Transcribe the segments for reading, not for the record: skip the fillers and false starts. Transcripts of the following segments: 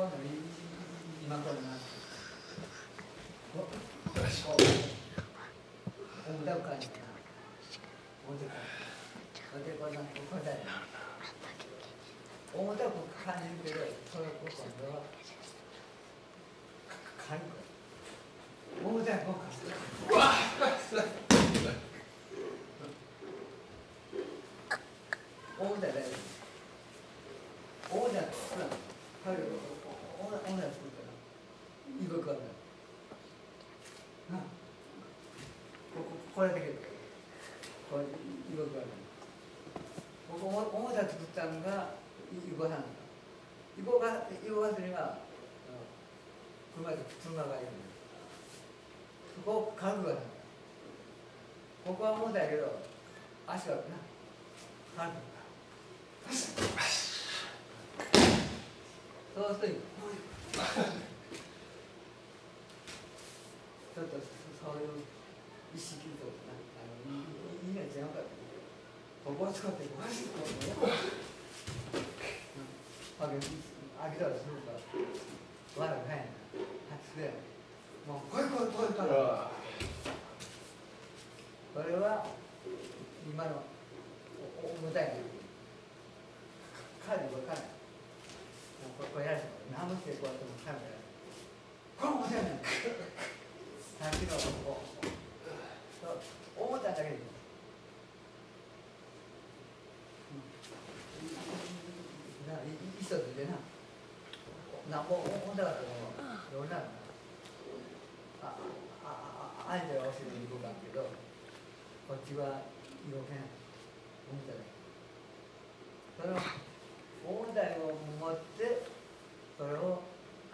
今これな。重たく感じたな。重たく。これな、これだよ。重たく感じるけど、それを今度は軽く。重たく感じる。うわっ。重たいだよ。重たい。ほら、軽い。重たい作ったら。いいことある。これだけで。これ、いいことある。重たい作ったのが、いごさん。いごがすには、車がいる。そこを軽くがここは重たいけど、足があるな。軽く。そうするといい。ちょっとそういう意識とかいいねじゃなかった。ここを使ってここを使ってね。あげたらするから悪くないな。発でもうこれからこれは今の重たいね。彼これ彼これやるし何もしてこうやっても彼もやる。これ重たいね。さっきのこう重たいだけでいい。一つでな、なんぼ重たかったのどうなるの？あえては教えていこうかけど、こっちは色気ない。重たい。その重たいを持って、それを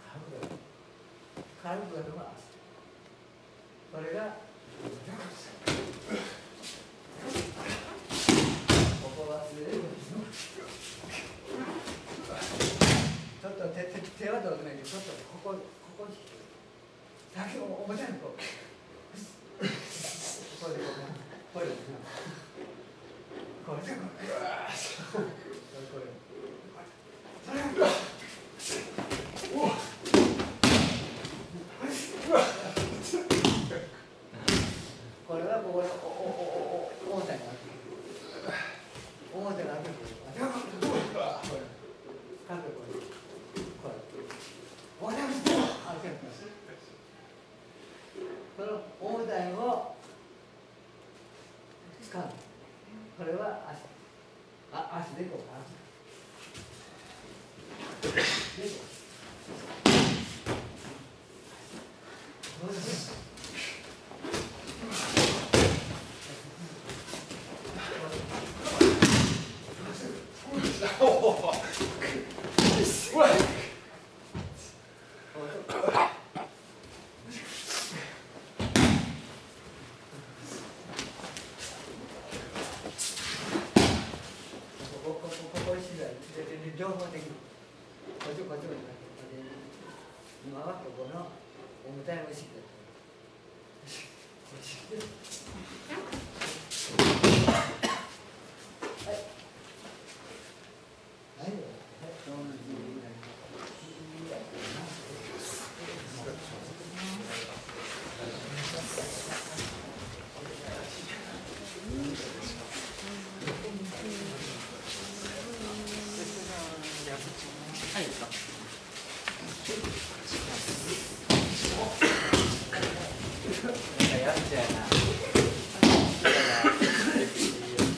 軽くやるのが足。それがここは忘れる。ちょっと手はどうでもいいけど、ちょっとここだけを重たいのこう。これでこれでこれでこれはここで重たいな。重たいな。その重たいを使う。これは足でこう両方できる。こっち今はここの重たいの意識だ。はい、ですか。やっちゃうな。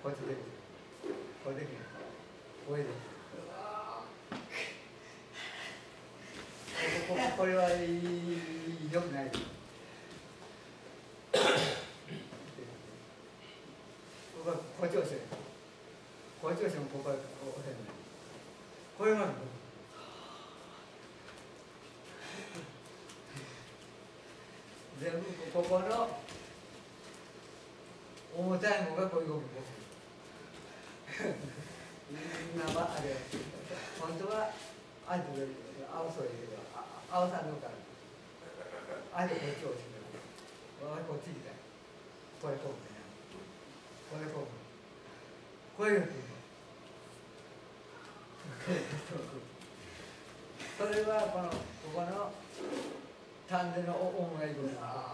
こっちできる。これできる。これできる。これは良くない。こっち押して。こっち押してもここは押せない。これが全部ここの重たいのがこういう動きです。今はあれ、本当はあんたより青そうやけど、青さんのからあれこっちを押してる。こっちみたい。これこうね。これこう。これよりそれはここの丹田の音がいくんだ。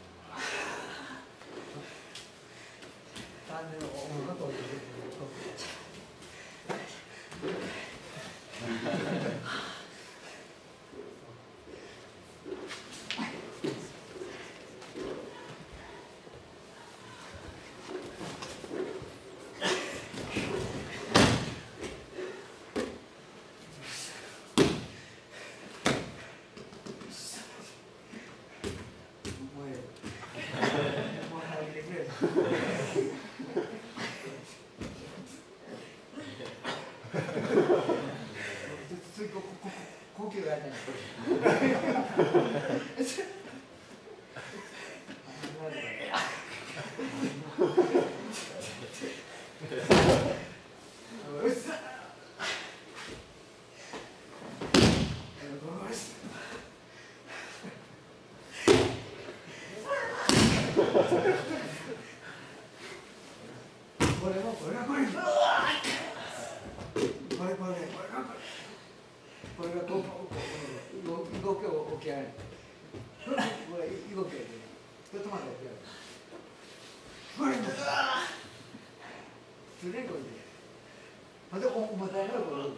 丹田の音がこういう。呼吸がやってない。これが動きを起き上げる。これ動きを起き上げる。ちょっと待って。これずれるこれで。また重たいのこれ。重たいの。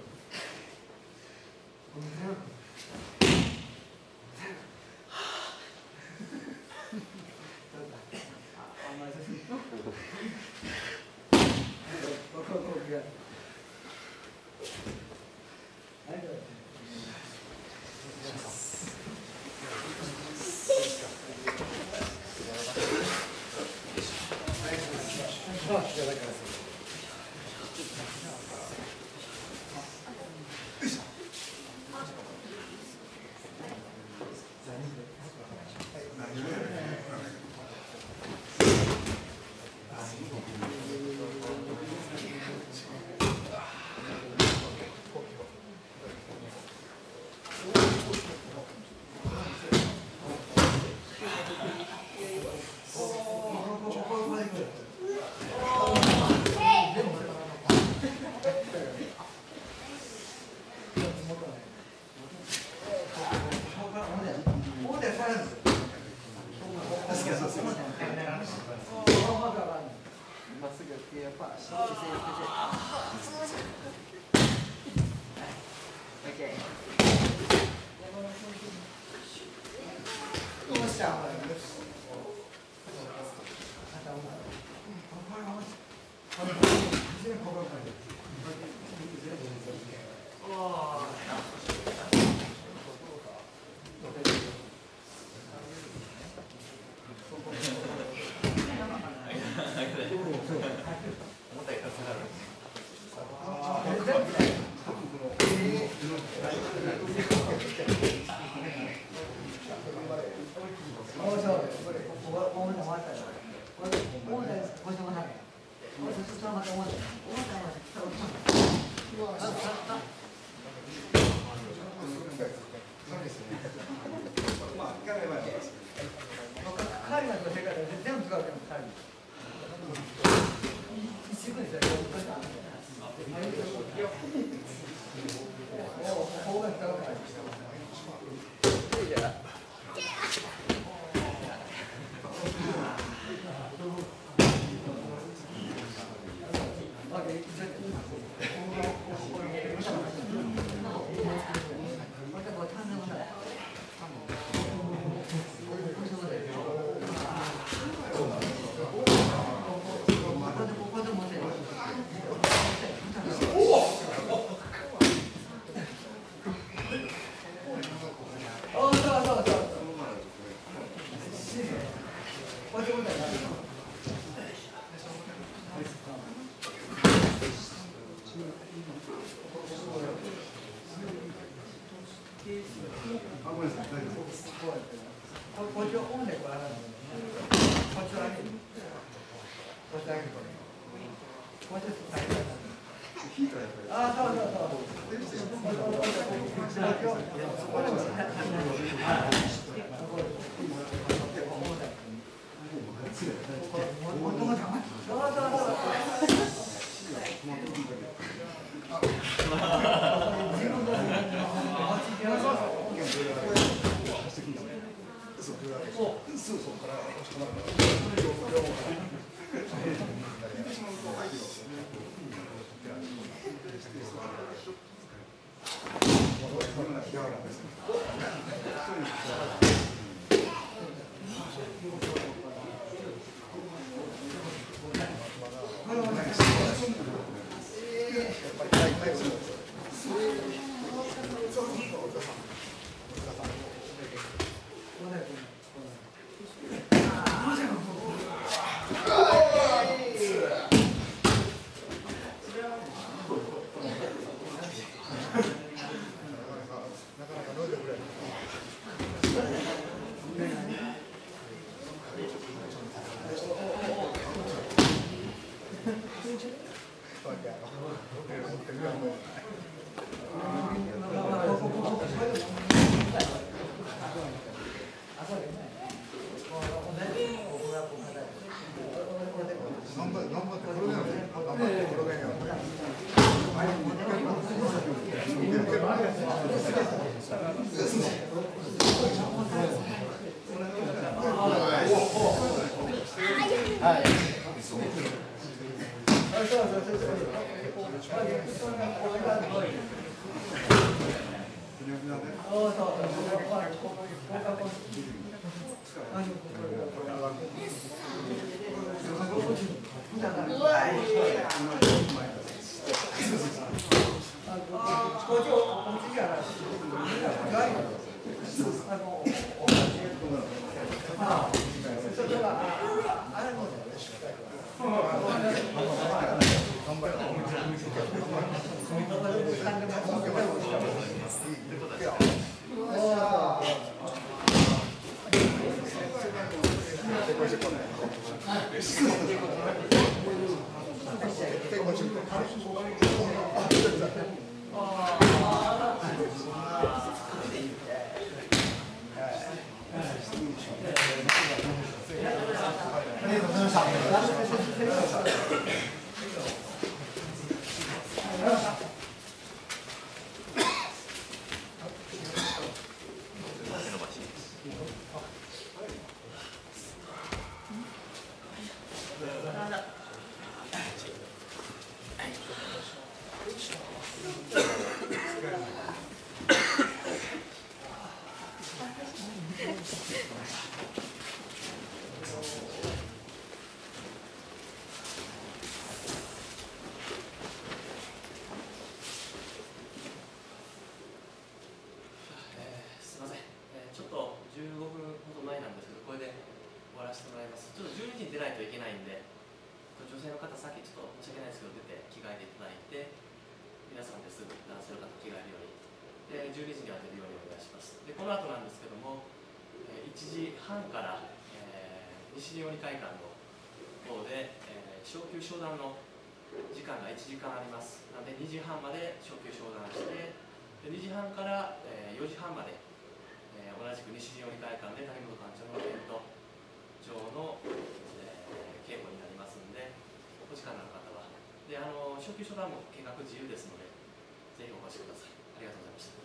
昇級商談の時間が1時間あります。なので2時半まで昇級商談して、2時半から4時半まで同じく西陣織会館で谷本館長の検討上の稽古になりますので、お時間のある方は。で、昇級商談も見学自由ですので、ぜひお越しください。ありがとうございました。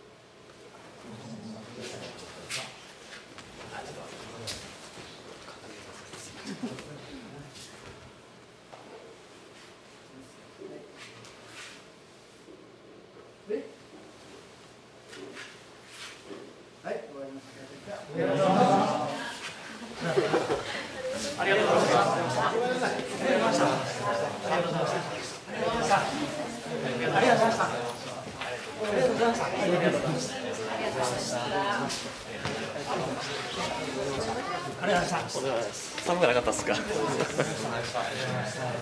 寒くなかったですか。